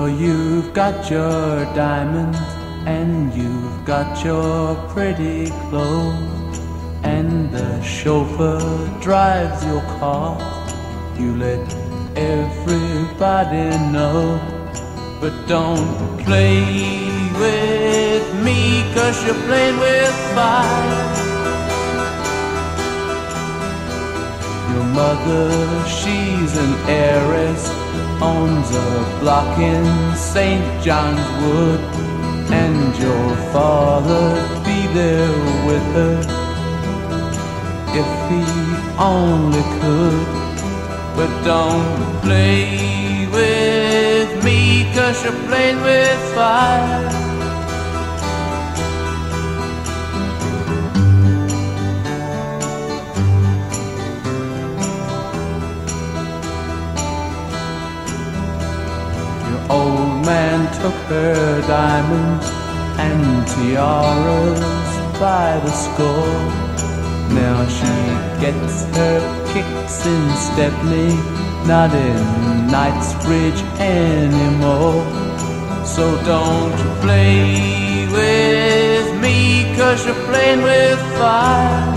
Well, you've got your diamonds and you've got your pretty clothes, and the chauffeur drives your car. You let everybody know, but don't play with me, 'cause you're playing with fire. Your mother, she's an heiress, owns a block in St. John's Wood, and your father'd be there with her if he only could. But don't play with me, 'cause you're playing with fire. Old man took her diamonds and tiaras by the score. Now she gets her kicks in Stepney, not in Knightsbridge anymore. So don't play with me, 'cause you're playing with fire.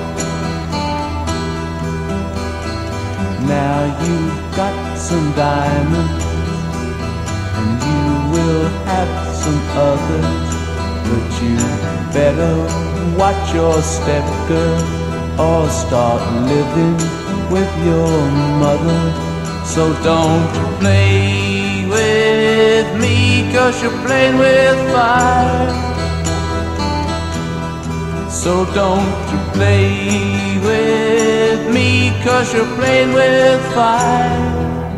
Now you've got some diamonds, and you will have some others, but you better watch your step, girl, or start living with your mother. So don't play with me, 'cause you're playing with fire. So don't play with me, 'cause you're playing with fire.